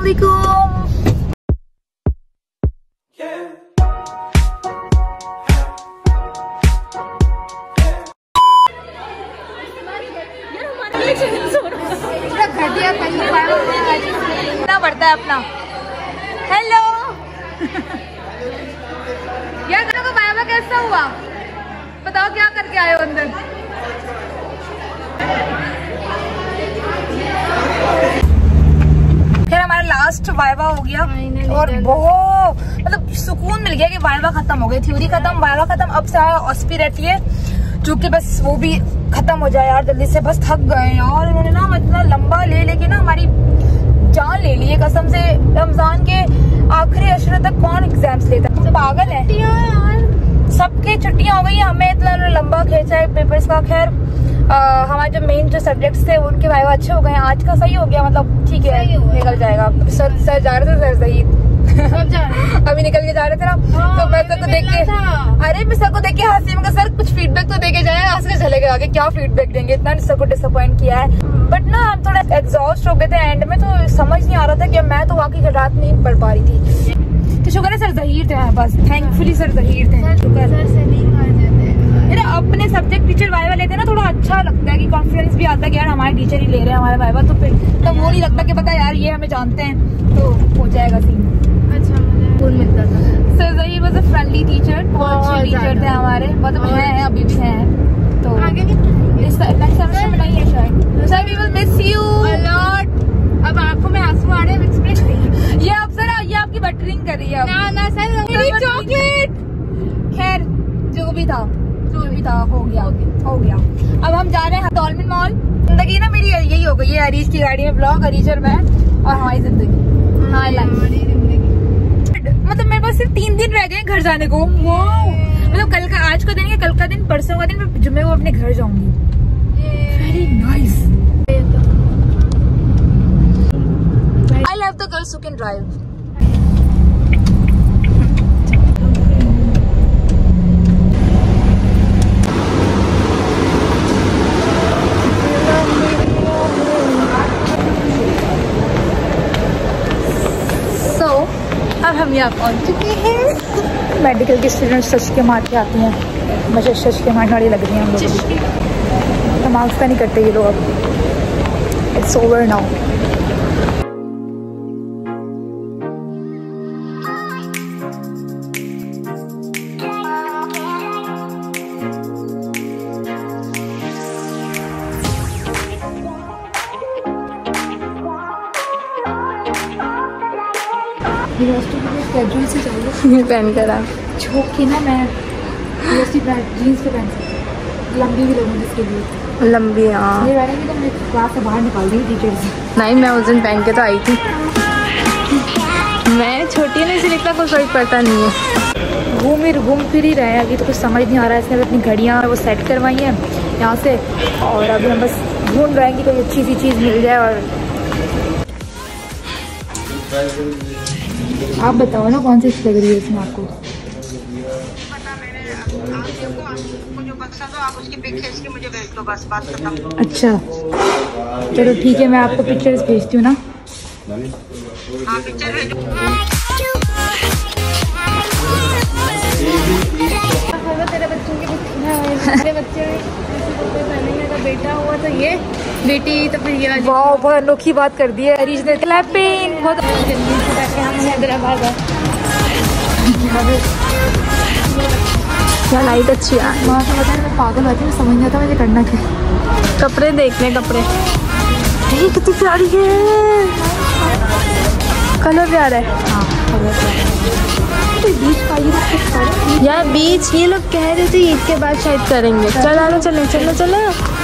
वालेकुम। घटिया पड़ता है अपना। हेलो यार का बाबा कैसा हुआ बताओ, क्या करके आए हो अंदर? फिर हमारा लास्ट वाइवा हो गया और बहुत मतलब सुकून मिल गया कि वाइवा खत्म हो गई, थ्योरी खत्म, वाइवा खत्म। अब सारा ऑस्पी रहती है जो कि बस वो भी खत्म हो जाए यार जल्दी से, बस थक गए यार। इन्होंने ना मतलब लंबा ले लेके ना हमारी जान ले ली है कसम से। रमजान के आखिरी अशरे तक कौन एग्जाम्स लेता है, पागल है यार। सबके छुट्टियां हो गई, हमें इतना लंबा खींचा है पेपर्स का। खैर हमारे जो मेन जो सब्जेक्ट्स थे उनके वाइवा अच्छे हो गए, आज का सही हो गया, मतलब ठीक है निकल जाएगा। सर जा रहे थे, सर सही अभी निकल के जा रहे थे ना, तो मैं सर को देख के, अरे मैं सर को देख के हंसी में सर कुछ फीडबैक तो देके जाए, हंस के चले गए आगे, क्या फीडबैक देंगे, इतना सर को डिसअपॉइंट किया है। बट ना हम थोड़ा एग्जॉस्ट हो गए थे एंड में, तो समझ नहीं आ रहा था कि मैं तो वाकई रात नहीं पढ़ पा रही थी। तो शुक्र है सर जहीर थे बस, थैंकफुली सर जहीर थे। अपने सब्जेक्ट टीचर वाइवा लेते हैं ना, थोड़ा अच्छा लगता है कि कॉन्फिडेंस भी आता है कि यार हमारे टीचर ही ले रहे हैं हमारे वाइवा, तो फिर तो वो नहीं लगता कि पता यार ये हमें जानते हैं तो हो जाएगा सीन। अच्छा कौन मिलता था? Sir Zaheer was a friendly teacher, बहुत अच्छे टीचर थे हमारे, मतलब हैं अभी भी हैं। तो आगे नेक्स्ट सेमेस्टर में नहीं है शायद। Sir we will miss you a lot. अब आंखों में आंसू आ रहे हैं, एक्सप्रेस नहीं। ये अब सर ये आपकी बटरिंग कर रही है। ना ना सर चॉकलेट। खैर जो भी था हो गया। अब हम जा रहे हैं हतौलमिन मॉल। जिंदगी ना मेरी यही हो गई है, अरीज की गाड़ी में ब्लॉग, अरीज और मैं, और हमारी जिंदगी। हाँ मतलब मेरे पास सिर्फ 3 दिन रह गए घर जाने को। मतलब कल का, आज का दिन या कल का दिन, परसों का दिन मैं जुम्मे को अपने घर जाऊंगी। Very nice. I love the girls who can drive. अब हम यहाँ पहुँच चुके हैं। मेडिकल के स्टूडेंट्स शश के मार के आती हैं, मुझे शश के मारने वाली लग रही हैं हम लोग। दिमाग का नहीं करते ये लोग अब। It's over now. कैजुअल से चाहिए पहन कर आप छोक के ना, मैं जीन्स पे पहन सकती, लंबी भी लगूंगी इसके लिए। लंबी हाँ, ये वाली भी तो मैं क्लास से बाहर निकाल दी टीचर से। नहीं मैं उस दिन पहन के तो आई थी, मैं छोटी है ना इसलिए इतना कुछ फर्क पड़ता नहीं है। घूम फिर ही रहे हैं, अभी तो कुछ समझ नहीं आ रहा है। इसने अपनी घड़ियाँ वो सेट करवाई हैं यहाँ से, और अभी हम बस ढूंढ रहे हैं कि कोई अच्छी सी चीज़ मिल जाए। और आप बताओ ना कौन सी अच्छी लग रही है इसमें आपको? अच्छा चलो ठीक है, मैं आपको पिक्चर्स भेजती हूँ ना। तेरे बच्चों की मेरे बच्चे का बेटा हुआ तो ये बेटी, तो फिर ये बहुत अनोखी बात कर दी है अरीज ने। क्लैपिंग बहुत जल्दी से बैठे हम हैदराबाद। क्या लाइट अच्छी है वहाँ से, पता है मैं पागल होती हूँ, समझ नहीं आता मुझे करना क्या। कपड़े देखने, कपड़े कितनी प्यारी है, कलर प्यारा है। हाँ बीच यार, बीच ये लोग कह रहे थे ईद के बाद शायद करेंगे। चलो चलो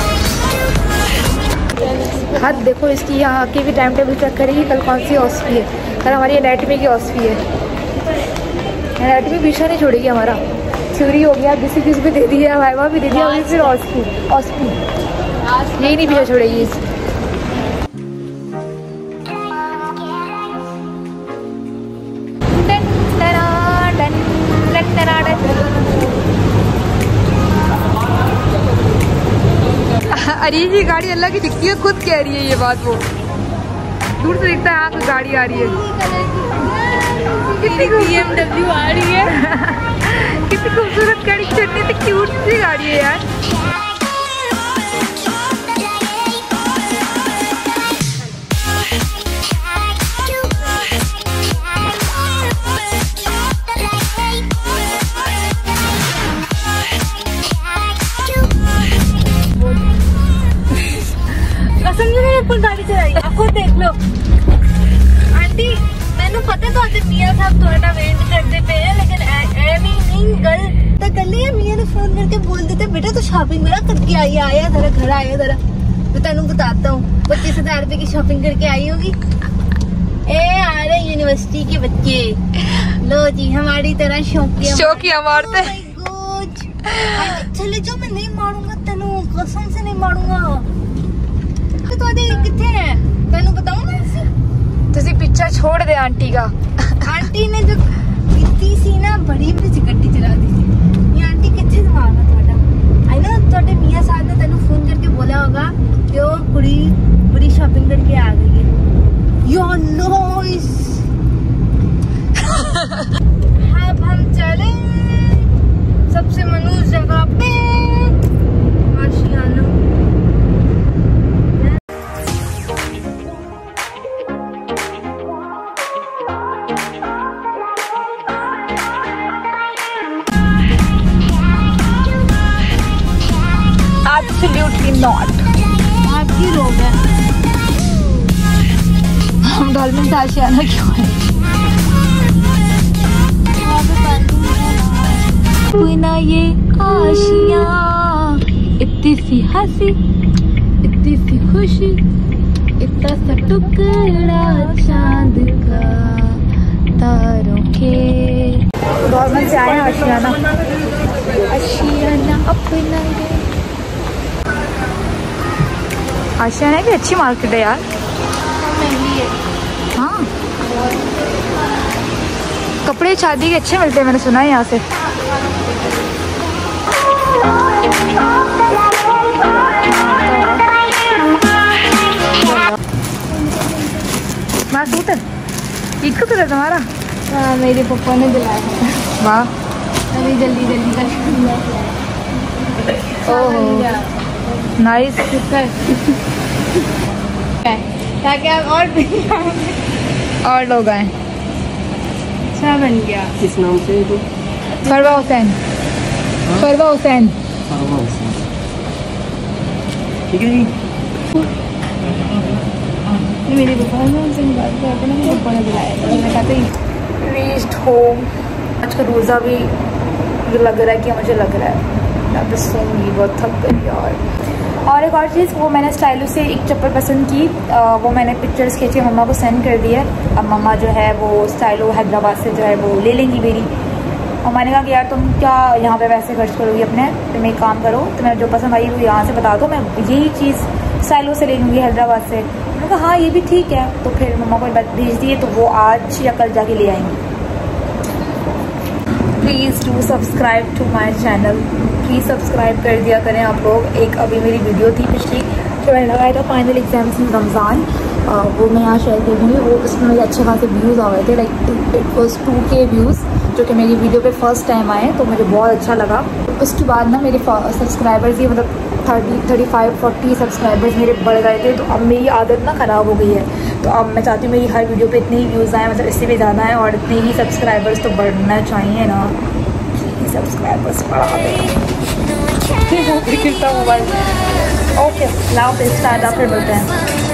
हद देखो इसकी, यहाँ आके भी टाइम टेबल चेक करेगी कल कौन सी ऑस्पी है। कल हमारी एनाटॉमी की ऑस्पी है, एनाटॉमी पीछा नहीं छोड़ेगी हमारा। थ्योरी हो गया, किसी भी दे दी है, वाइवा भी दे दिया, अभी फिर ऑस्पी यही नहीं पीछा छोड़ेगी। अरे ये गाड़ी अल्लाह की दिखती है, खुद कह रही है ये बात वो। दूर से दिखता है हाँ कोई गाड़ी आ रही है। कितनी BMW आ रही है। कितनी खूबसूरत गाड़ी, छोटी सी क्यूट सी गाड़ी है यार। गाड़ी चलाई आपको देख लो आंटी, मैंने पता तो मियाँ साहब थोड़ा वेट करते पे है, लेकिन नहीं गल तो कर लिया। मियाँ ने फोन करके बोल देते बेटा तो शॉपिंग मेरा करके आई, आया जरा घर आया जरा, मैं तेन बताता हूँ 25,000 रुपए की शॉपिंग करके आई होगी। ए आ रहे यूनिवर्सिटी के बच्चे, लो जी हमारी तरह शौकिया मारते। चले जाओ, मैं नहीं मारूंगा तेनू, कसम से नहीं मारूंगा। किथे है तेनू बताऊं ना, तुसी पीछा छोड़ दे आंटी का। आंटी ने जो इतनी सी ना बड़ी बड़ी गड्डी चला दी थी, ये आंटी किथे दिमाग है ਤੁਹਾਡਾ? आई नो ਤੁਹਾਡੇ मियां साहब ने तेनू फोन करके बोला होगा कि वो कुड़ी बड़ी शॉपिंग करके आ गई है। Your noise. अब हम चले सबसे मनूज जगह पे आशियाना। Absolutely not. आपकी रोग है। हम डॉल्फिन से आशियाना क्यों है? ना ये आशिया इतनी सी हंसी, इतनी सी खुशी, इतना सा टुकड़ा चांद का तारों के। डॉल्फिन से आए आशियाना, आशियाना अपना आशियाना की अच्छी मार्केट है यार, महंगी है। हाँ कपड़े शादी के अच्छे मिलते हैं, मैंने सुना है यहाँ से। सूट है ईद को है तुम्हारा? हाँ मेरे पापा ने दिलाया। वाह अभी जल्दी जल्दी कर। Oh nice. ताकि आप और लोग आए। अच्छा बन गया। किस नाम से? फरवा हुसैन। फरवा हुसैन। ठीक है जी। मेरे पापा ने उनसे बात करके ना मेरे पापा ने बुलाया, मैंने कहा था रीच्ड होम। आज का रोज़ा भी लग रहा है कि मुझे लग रहा है मैं बस सोऊंगी, बहुत थक गई यार। और एक और चीज़, वो मैंने स्टाइलो से एक चप्पल पसंद की, वो मैंने पिक्चर्स खींच के मम्मा को सेंड कर दी है। अब मम्मा जो है वो स्टाइलो हैदराबाद से जो है वो ले लेंगी मेरी। और मैंने कहा कि यार तुम क्या यहाँ पे पैसे खर्च करोगी अपने, तुम एक काम करो, तुम्हें जो पसंद आई वो यहाँ से बता दो, मैं यही चीज़ स्टाइलो से ले लूँगी हैदराबाद से। मैंने कहा हाँ ये भी ठीक है। तो फिर मम्मा को भेज दिए, तो वो आज या कल जाके ले आएंगी। Please do subscribe to my channel, please subscribe कर दिया करें आप लोग। एक अभी मेरी वीडियो थी पिछली जो मैंने लगाया था फाइनल एग्जाम्स इन रमज़ान, वो मैं यहाँ शेयर कर दूँगी। वो उसमें मुझे अच्छे खासे व्यूज़ आ गए थे, like it was 2K views, जो कि मेरी वीडियो पे फर्स्ट टाइम आए, तो मुझे बहुत अच्छा लगा। उसके बाद ना मेरे सब्सक्राइबर्स ही मतलब 30, 35, 40 सब्सक्राइबर्स मेरे बढ़ गए थे। तो अब मेरी आदत ना ख़राब हो गई है, तो अब मैं चाहती हूँ मेरी हर वीडियो पे इतने ही व्यूज़ आए, मतलब इससे भी ज़्यादा है, और इतने ही सब्सक्राइबर्स तो बढ़ना चाहिए ना, सब्सक्राइबर्स बढ़ा दें। मोबाइल ओके लाओ पे स्टार्ट, फिर मिलते हैं।